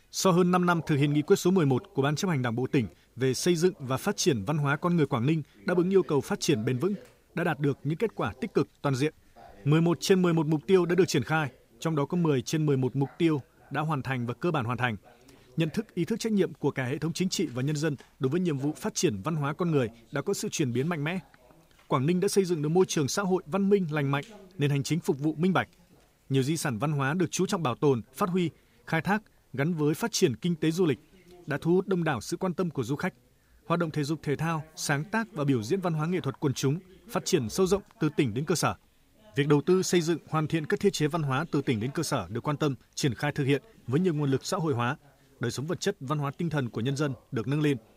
Sau hơn 5 năm thực hiện nghị quyết số 11 của Ban Chấp hành Đảng bộ tỉnh về xây dựng và phát triển văn hóa con người Quảng Ninh đáp ứng yêu cầu phát triển bền vững, đã đạt được những kết quả tích cực toàn diện. 11 trên 11 mục tiêu đã được triển khai, trong đó có 10 trên 11 mục tiêu đã hoàn thành và cơ bản hoàn thành. Nhận thức, ý thức trách nhiệm của cả hệ thống chính trị và nhân dân đối với nhiệm vụ phát triển văn hóa con người đã có sự chuyển biến mạnh mẽ. Quảng Ninh đã xây dựng được môi trường xã hội văn minh, lành mạnh, nền hành chính phục vụ minh bạch. Nhiều di sản văn hóa được chú trọng bảo tồn, phát huy, khai thác gắn với phát triển kinh tế du lịch, đã thu hút đông đảo sự quan tâm của du khách. Hoạt động thể dục thể thao, sáng tác và biểu diễn văn hóa nghệ thuật quần chúng phát triển sâu rộng từ tỉnh đến cơ sở. Việc đầu tư xây dựng, hoàn thiện các thiết chế văn hóa từ tỉnh đến cơ sở được quan tâm, triển khai thực hiện với nhiều nguồn lực xã hội hóa, đời sống vật chất, văn hóa tinh thần của nhân dân được nâng lên.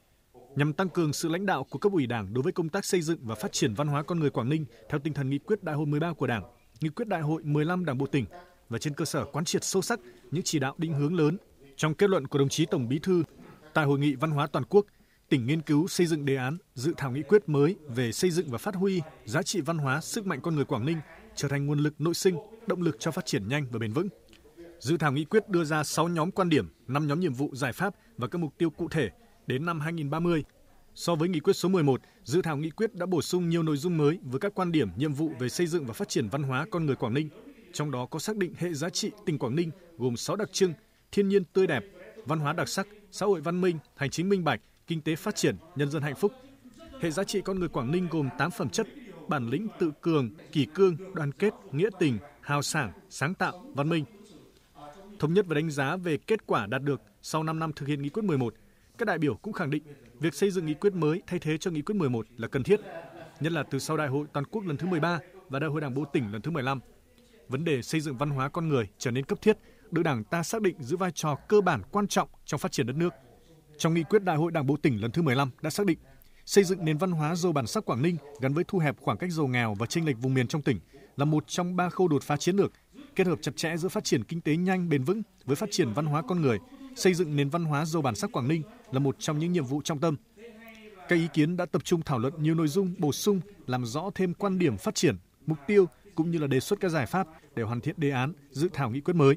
Nhằm tăng cường sự lãnh đạo của cấp ủy Đảng đối với công tác xây dựng và phát triển văn hóa con người Quảng Ninh theo tinh thần nghị quyết Đại hội 13 của Đảng, nghị quyết Đại hội 15 Đảng bộ tỉnh và trên cơ sở quán triệt sâu sắc những chỉ đạo định hướng lớn trong kết luận của đồng chí Tổng Bí thư tại hội nghị văn hóa toàn quốc, tỉnh nghiên cứu xây dựng đề án dự thảo nghị quyết mới về xây dựng và phát huy giá trị văn hóa, sức mạnh con người Quảng Ninh trở thành nguồn lực nội sinh, động lực cho phát triển nhanh và bền vững. Dự thảo nghị quyết đưa ra 6 nhóm quan điểm, 5 nhóm nhiệm vụ giải pháp và các mục tiêu cụ thể đến năm 2030. So với nghị quyết số 11, dự thảo nghị quyết đã bổ sung nhiều nội dung mới với các quan điểm, nhiệm vụ về xây dựng và phát triển văn hóa con người Quảng Ninh. Trong đó có xác định hệ giá trị tỉnh Quảng Ninh gồm 6 đặc trưng: thiên nhiên tươi đẹp, văn hóa đặc sắc, xã hội văn minh, hành chính minh bạch, kinh tế phát triển, nhân dân hạnh phúc. Hệ giá trị con người Quảng Ninh gồm 8 phẩm chất: bản lĩnh, tự cường, kỷ cương, đoàn kết, nghĩa tình, hào sảng, sáng tạo, văn minh. Thống nhất và đánh giá về kết quả đạt được sau 5 năm thực hiện nghị quyết 11, các đại biểu cũng khẳng định việc xây dựng nghị quyết mới thay thế cho nghị quyết 11 là cần thiết, nhất là từ sau Đại hội toàn quốc lần thứ 13 và Đại hội Đảng bộ tỉnh lần thứ 15. Vấn đề xây dựng văn hóa con người trở nên cấp thiết, được Đảng ta xác định giữ vai trò cơ bản quan trọng trong phát triển đất nước. Trong nghị quyết Đại hội Đảng bộ tỉnh lần thứ 15 đã xác định xây dựng nền văn hóa giàu bản sắc Quảng Ninh gắn với thu hẹp khoảng cách giàu nghèo và chênh lệch vùng miền trong tỉnh là một trong 3 khâu đột phá chiến lược, kết hợp chặt chẽ giữa phát triển kinh tế nhanh bền vững với phát triển văn hóa con người. Xây dựng nền văn hóa giàu bản sắc Quảng Ninh là một trong những nhiệm vụ trọng tâm. Các ý kiến đã tập trung thảo luận nhiều nội dung bổ sung, làm rõ thêm quan điểm phát triển, mục tiêu cũng như là đề xuất các giải pháp để hoàn thiện đề án dự thảo nghị quyết mới.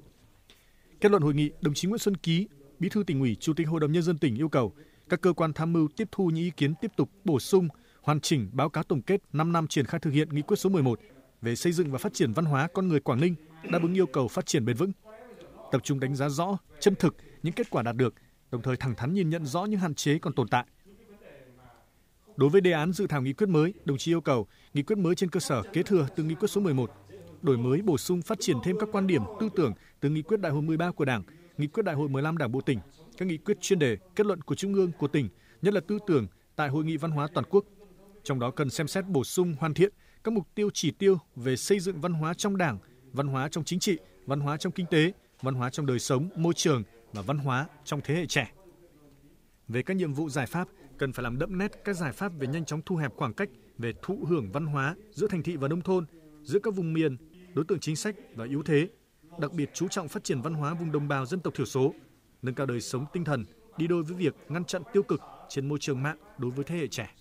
Kết luận hội nghị, đồng chí Nguyễn Xuân Ký, Bí thư Tỉnh ủy, Chủ tịch Hội đồng Nhân dân tỉnh yêu cầu các cơ quan tham mưu tiếp thu những ý kiến, tiếp tục bổ sung, hoàn chỉnh báo cáo tổng kết 5 năm triển khai thực hiện nghị quyết số 11 về xây dựng và phát triển văn hóa con người Quảng Ninh đáp ứng yêu cầu phát triển bền vững. Tập trung đánh giá rõ, chân thực những kết quả đạt được, đồng thời thẳng thắn nhìn nhận rõ những hạn chế còn tồn tại. Đối với đề án dự thảo nghị quyết mới, đồng chí yêu cầu nghị quyết mới trên cơ sở kế thừa từ nghị quyết số 11, đổi mới bổ sung phát triển thêm các quan điểm tư tưởng từ nghị quyết Đại hội 13 của Đảng, nghị quyết Đại hội 15 Đảng bộ tỉnh, các nghị quyết chuyên đề, kết luận của Trung ương, của tỉnh, nhất là tư tưởng tại Hội nghị văn hóa toàn quốc. Trong đó cần xem xét bổ sung, hoàn thiện các mục tiêu, chỉ tiêu về xây dựng văn hóa trong Đảng, văn hóa trong chính trị, văn hóa trong kinh tế, văn hóa trong đời sống, môi trường và văn hóa trong thế hệ trẻ. Về các nhiệm vụ giải pháp, cần phải làm đậm nét các giải pháp về nhanh chóng thu hẹp khoảng cách về thụ hưởng văn hóa giữa thành thị và nông thôn, giữa các vùng miền, đối tượng chính sách và yếu thế, đặc biệt chú trọng phát triển văn hóa vùng đồng bào dân tộc thiểu số, nâng cao đời sống tinh thần, đi đôi với việc ngăn chặn tiêu cực trên môi trường mạng đối với thế hệ trẻ.